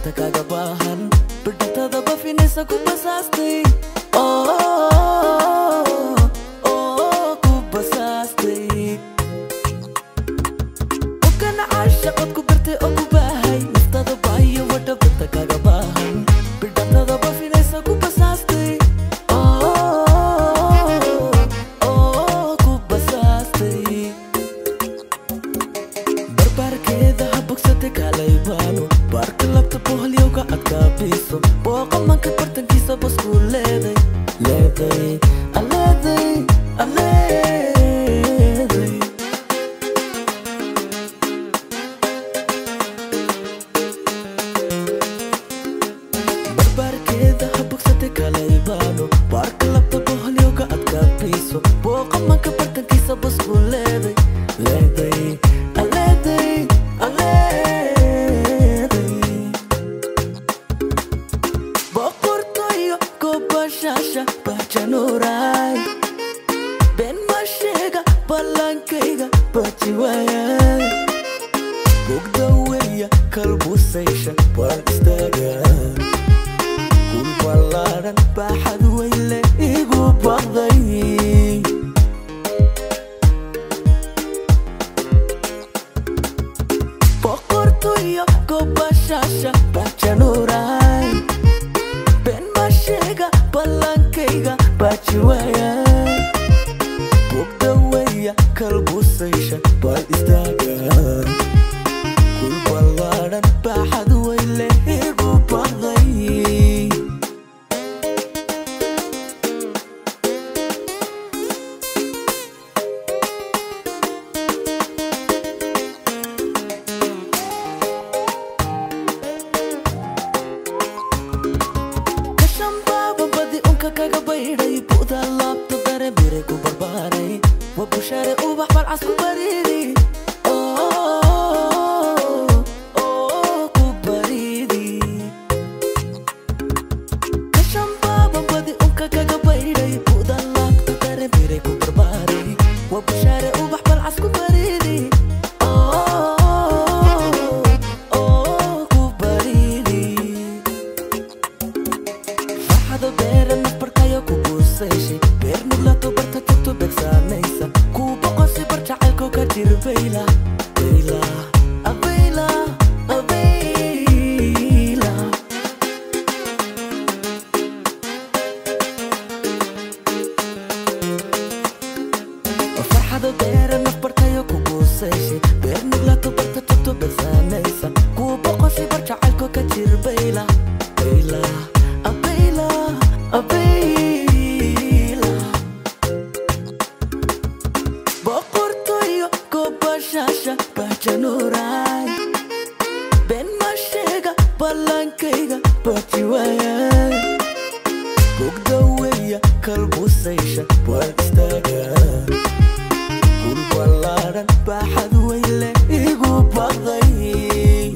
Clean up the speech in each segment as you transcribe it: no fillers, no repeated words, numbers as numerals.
bata kagabahan berdatada bafinesa ku basasti ku basasti ukana ashaqad ku barte ku bahay naftada bahiyo wada bata kagabahan berdatada bafinesa ku basasti ku basasti barbarkeeda habogsate kalay baano barka labta boholyoga adkaabiso booqa manka bartankiisa basku leeday barbarkeeda habogsate kalay baano barka labta boholyoga adkaabiso booqa manka bartankiisa basku leeday Shasha bacanurai ben mashega balankayga bajiwaya gogdaweya kalbusaysha waan istaaga kun ballaaran baaxad weyle igu baqday boqortooyo gobashasha bacanurai ben mashega balankayga bajiwaya bogdaweya kalbusaysha baan istaaga kul ballaaran baaxad weyle igu baqday kaga bayday buda laabta dare bire ku barbaaray wa bushare ubax balcas ku baridi ku baridi kashan baba badi unka kaga bayday buda laabta dare bire ku barbaaray wa bushare ubax balcas ku baridi ku baridi farxada beeran beernugla tobarta tagto begsaanaysa kuu boqosi barjacaylko ka jir bayla farxada beeran naf bartayo ku buusayshay beernugla tobarta tagto begsaanaysa kuu boqosi barjacaylko ka jir bayla Shasha bacanurai ben mashega balankayga bajiwaya gogdaweya kalbusaysha waan istaaga kun ballaaran baaxad weyle igu baqday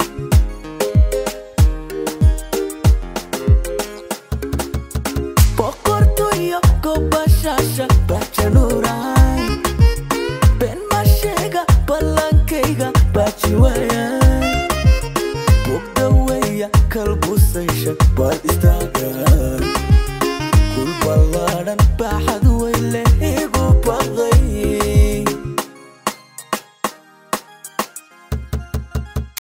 boqortooyo gobashasha bacanurai ben mashega balankayga bajiwaya bogdaweya kalbusaysha baan istaaga